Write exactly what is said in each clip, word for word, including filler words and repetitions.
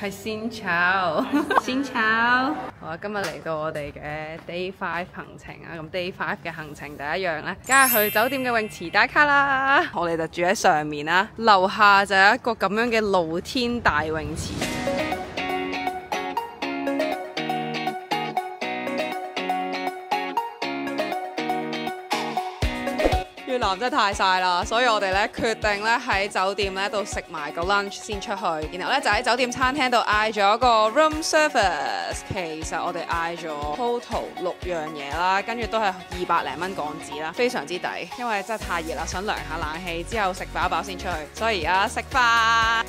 係先炒，先炒。好啊，今日嚟到我哋嘅 Day Five 行程啊，咁 Day Five 嘅行程第一樣咧，梗係去酒店嘅泳池打卡啦。我哋就住喺上面啦，樓下就有一個咁樣嘅露天大泳池。越南真係太曬啦，所以我哋咧決定咧喺酒店咧度食埋個 lunch 先出去，然後咧就喺酒店餐廳度嗌咗個 room service。其實我哋嗌咗 total 六樣嘢啦，跟住都係二百零蚊港紙啦，非常之抵。因為真係太熱啦，想涼下冷氣之後食飽飽先出去，所以而家食飯。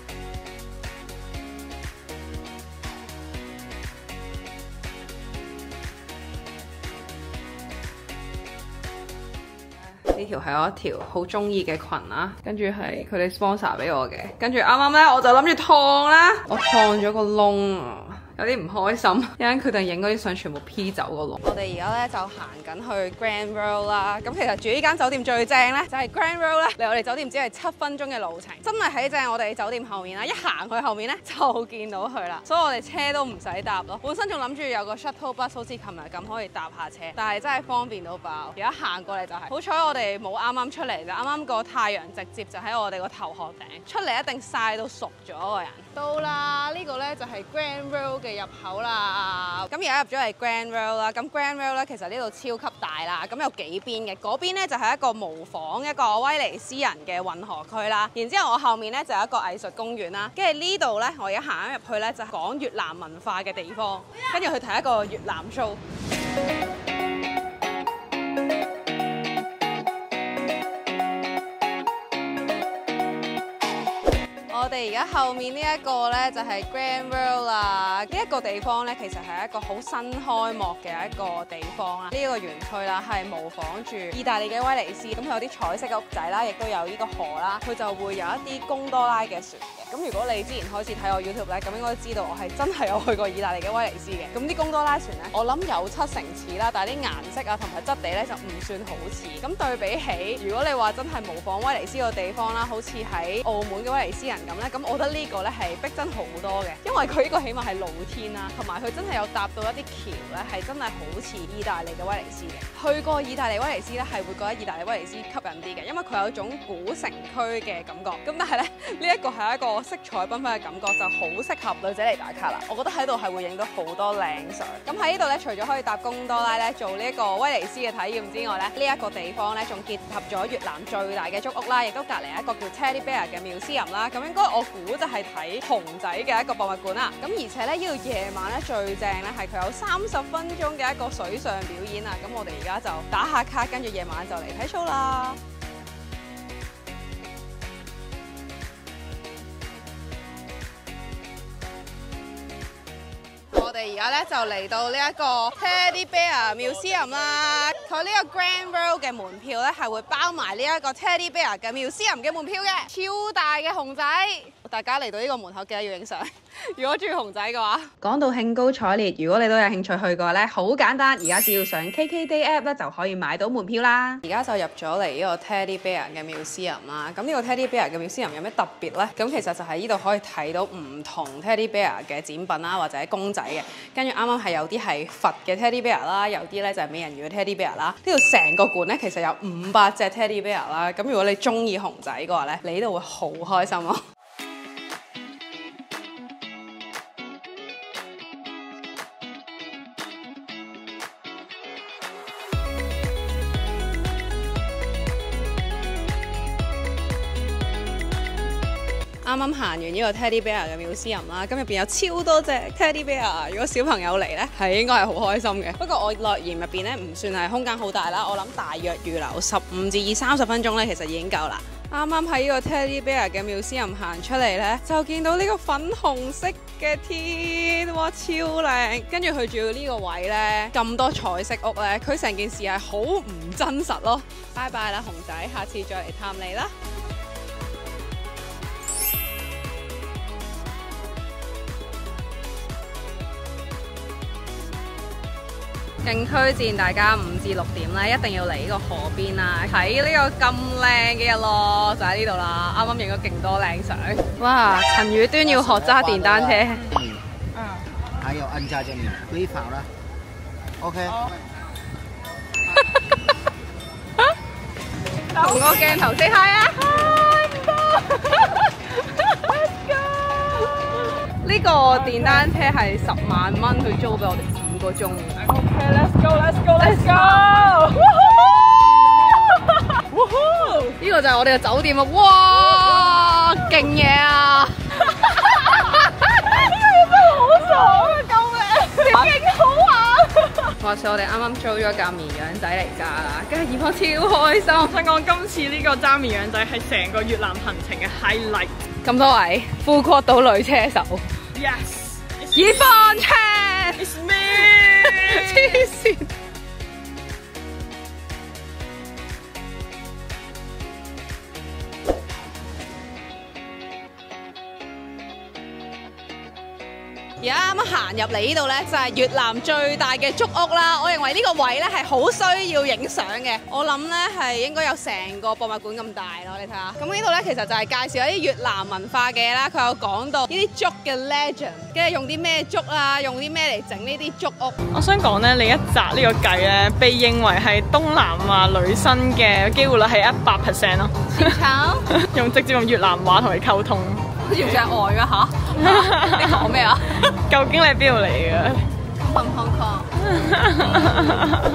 呢條係我一條好中意嘅裙啦，跟住係佢哋 sponsor 俾我嘅，跟住啱啱咧我就諗住燙啦，我燙咗個窿啊！有啲唔開心，一陣決定影嗰啲相全部 P 走個窿。我哋而家咧就行緊去 Grand World 啦。咁其實住呢間酒店最正咧，就係 Grand World 咧，離我哋酒店只係七分鐘嘅路程，真係喺正我哋酒店後面啦。一行去後面咧就見到佢啦，所以我哋車都唔使搭咯。本身仲諗住有個 shuttle bus 好似琴日咁可以搭下車，但係真係方便到爆。而家行過嚟就係、是，好彩我哋冇啱啱出嚟，就啱啱個太陽直接就喺我哋個頭殼頂，出嚟一定曬到熟咗個人。到啦，呢、這個咧就係 Grand World嘅入口啦。咁而家入咗嚟 Grand World 啦，咁 Grand World 咧其實呢度超級大啦，咁有幾邊嘅，嗰邊咧就係一個模仿一個威尼斯人嘅運河區啦。然之後我後面咧就有一個藝術公園啦，跟住呢度咧我而家行緊入去咧就係講越南文化嘅地方，跟住去睇一個越南 show。我哋而家後面呢一個呢，就係 Grand World 啦，呢一個地方呢，其實係一個好新開幕嘅一個地方啦。呢個園區啦係模仿住意大利嘅威尼斯，咁佢有啲彩色嘅屋仔啦，亦都有呢個河啦，佢就會有一啲貢多拉嘅船嘅。咁如果你之前開始睇我 YouTube 咧，咁應該知道我係真係有去過意大利嘅威尼斯嘅。咁啲貢多拉船呢，我諗有七成似啦，但係啲顏色啊同埋質地呢，就唔算好似。咁對比起，如果你話真係模仿威尼斯個地方啦，好似喺澳門嘅威尼斯人咁。咁我覺得呢個咧係逼真好多嘅，因為佢呢個起碼係露天啦，同埋佢真係有搭到一啲橋咧，係真係好似意大利嘅威尼斯嘅。去過意大利威尼斯咧，係會覺得意大利威尼斯吸引啲嘅，因為佢有一種古城區嘅感覺。咁但係咧，呢一個係一個色彩繽紛嘅感覺，就好適合女仔嚟打卡啦。我覺得喺度係會影到好多靚相。咁喺呢度咧，除咗可以搭貢多拉咧做呢一個威尼斯嘅體驗之外咧，呢一個地方咧仲結合咗越南最大嘅竹屋啦，亦都隔離一個叫 Teddy Bear 嘅 museum 啦。咁應該我估就係睇熊仔嘅一個博物館啦。咁而且咧，呢度夜晚咧最正咧係佢有三十分鐘嘅一個水上表演啊。咁我哋而家就打下卡，跟住夜晚就嚟睇 show 啦。我哋而家咧就嚟到呢一個 Teddy Bear Museum 啦。佢呢個 Grand World 嘅門票咧係會包埋呢一個 Teddy Bear 嘅 Museum 嘅門票嘅，超大嘅熊仔。大家嚟到呢個門口記得要影相。如果中意熊仔嘅話，講到興高采烈，如果你都有興趣去嘅話咧，好簡單，而家只要上 K K Day App 咧就可以買到門票啦。而家就入咗嚟呢個 Teddy Bear 嘅 Museum 啦。咁呢個 Teddy Bear 嘅 Museum 有咩特別咧？咁其實就係呢度可以睇到唔同 Teddy Bear 嘅展品啦，或者公仔嘅。跟住啱啱係有啲係佛嘅 Teddy Bear 啦，有啲咧就係美人魚嘅 Teddy Bear 啦。呢度成個館咧其實有五百隻 Teddy Bear 啦。咁如果你中意熊仔嘅話咧，你呢度會好開心咯。啱啱行完呢個 Teddy Bear 嘅 Museum 啦，咁入邊有超多隻 Teddy Bear， 如果小朋友嚟咧，係應該係好開心嘅。不過我樂園入邊咧唔算係空間好大啦，我諗大約預留十五至三十分鐘咧，其實已經夠啦。啱啱喺呢個 Teddy Bear 嘅 Museum 行出嚟咧，就見到呢個粉紅色嘅天，哇超靚！跟住佢仲要呢個位咧咁多彩色屋咧，佢成件事係好唔真實咯。拜拜啦熊仔，下次再嚟探你啦。 勁推薦大家五至六點咧，一定要嚟呢個河邊啦，睇呢個咁靚嘅日落就喺呢度啦。啱啱影咗勁多靚相。哇！陳宇端要學揸電單車。 嗯。還有按下這裡，可以跑啦。OK。 同個鏡頭 say hi 啊！呢個電單車係十萬蚊，佢租俾我哋五個鐘。OK，let's go，let's go，let's go！ 呢個就係我哋嘅酒店啊！哇，勁嘢啊！呢個嘢真係好爽啊！救命，勁好玩！話說我哋啱啱租咗架綿羊仔嚟揸啦，跟住葉芳超開心。 我想講今次呢個揸綿羊仔係成個越南行程嘅 highlight。 咁多位富國島女車手 ，Yes， 葉芳車 ，It's me， 黐線。而家啱啱行入嚟呢度咧，就係越南最大嘅竹屋啦。我認為呢個位咧係好需要影相嘅。我諗咧係應該有成個博物館咁大咯，你睇下。咁呢度咧其實就係介紹一啲越南文化嘅啦。佢有講到呢啲竹嘅 legend， 跟住用啲咩竹啊，用啲咩嚟整呢啲竹屋。 我想講咧，你一擲呢個計咧，被認為係東南亞女生嘅機會率係一百 percent 咯。 炒用直接用越南話同佢溝通。 好似唔似係外嘅嚇？你講咩啊？ 究竟你係邊度嚟嘅 ？From Hong Kong。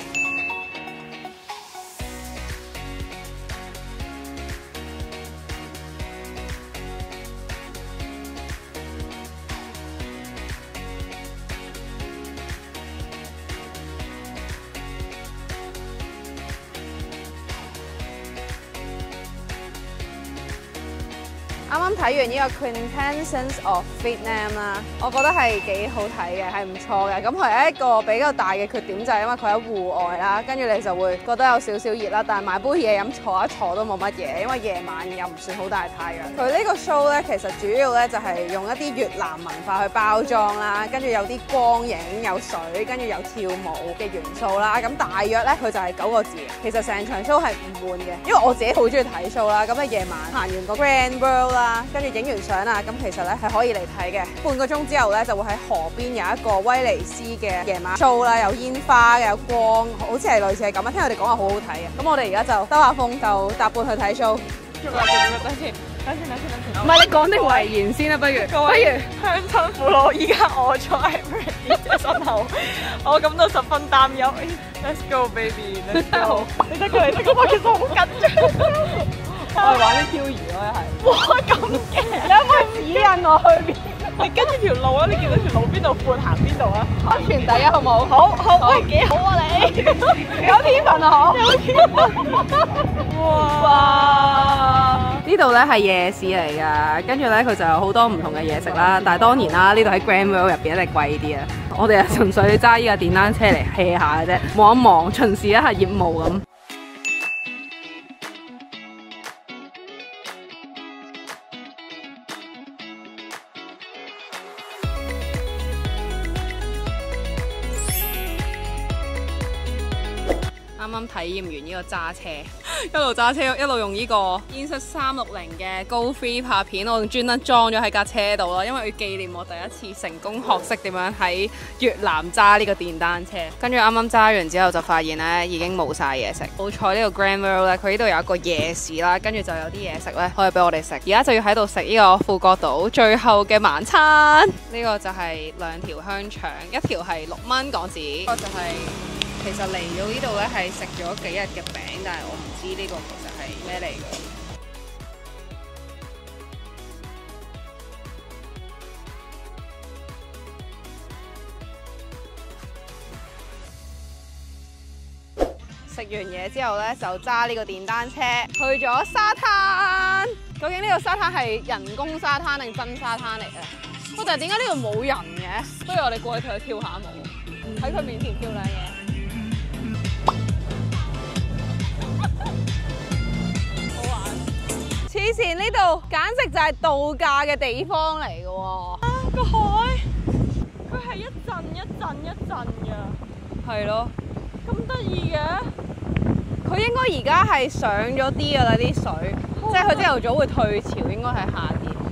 啱啱睇完呢個 Quintessence of Vietnam 啦，我覺得係幾好睇嘅，係唔錯嘅。咁佢係一個比較大嘅缺點就係因為佢喺戶外啦，跟住你就會覺得有少少熱啦。但係買杯嘢飲坐一坐都冇乜嘢，因為夜晚又唔算好大太陽。佢呢個 show 咧其實主要咧就係用一啲越南文化去包裝啦，跟住有啲光影、有水，跟住有跳舞嘅元素啦。咁大約咧佢就係九個字。其實成場 show 係唔悶嘅，因為我自己好中意睇 show 啦。咁啊夜晚行完個 Grand World 啦。跟住影完相啦，咁其實咧係可以嚟睇嘅。半個鐘之後咧，就會喺河邊有一個威尼斯嘅夜晚 show 啦，有煙花嘅，有光，好似係類似係咁啊。聽佢哋講話好好睇嘅。咁我哋而家就兜下風，就搭半去睇 show。 等先，等先，等先，等先。 唔係你講定遺言先啦，不如。 各位鄉親父老，而家我坐喺 Randy 嘅身後，我感到十分擔憂。Let's go baby，Let's go。你得佢，你得佢，我其實好緊張。我係玩啲漂移咯，一係。哇，咁嘅！你可唔可以指引我去邊？你跟住條路啊！你見到條路邊度闊，行邊度啊？ 安全第一，好冇？ 好好，喂，幾好啊你！有天分啊，有天分！哇！ 呢度咧係夜市嚟㗎，跟住咧佢就有好多唔同嘅嘢食啦。但係當然啦，呢度喺 Grand World 入邊一定貴啲啊。我哋係純粹揸呢架電單車嚟 hea 下嘅啫，望一望，巡視一下業務咁。啱啱體驗完呢個揸車，一路揸車一路用呢個 Insta 三六零嘅高 three 拍片，我仲專登裝咗喺架車度啦，因為要紀念我第一次成功學識點樣喺越南揸呢個電單車。跟住啱啱揸完之後就發現咧已經冇晒嘢食。好彩呢個 Grand World 咧，佢呢度有一個夜市啦，跟住就有啲嘢食咧可以俾我哋食。而家就要喺度食呢個富國島最後嘅晚餐。呢個就係兩條香腸，一條係六蚊港紙，呢個就係。其實嚟到呢度咧係食咗幾日嘅餅，但係我唔知呢個其實係咩嚟嘅。食完嘢之後咧，就揸呢個電單車去咗沙灘。究竟呢個沙灘係人工沙灘定真沙灘嚟嘅？我就係點解呢度冇人嘅？不如我哋過去同佢跳下舞，喺佢面前跳兩嘢。黐線，呢度簡直就係度假嘅地方嚟嘅喎！啊，個海，佢係一陣一陣一陣嘅。 係咯， 咁得意嘅。 佢應該而家係上咗啲㗎啦啲水，即係佢朝頭早會退潮，應該係夏天。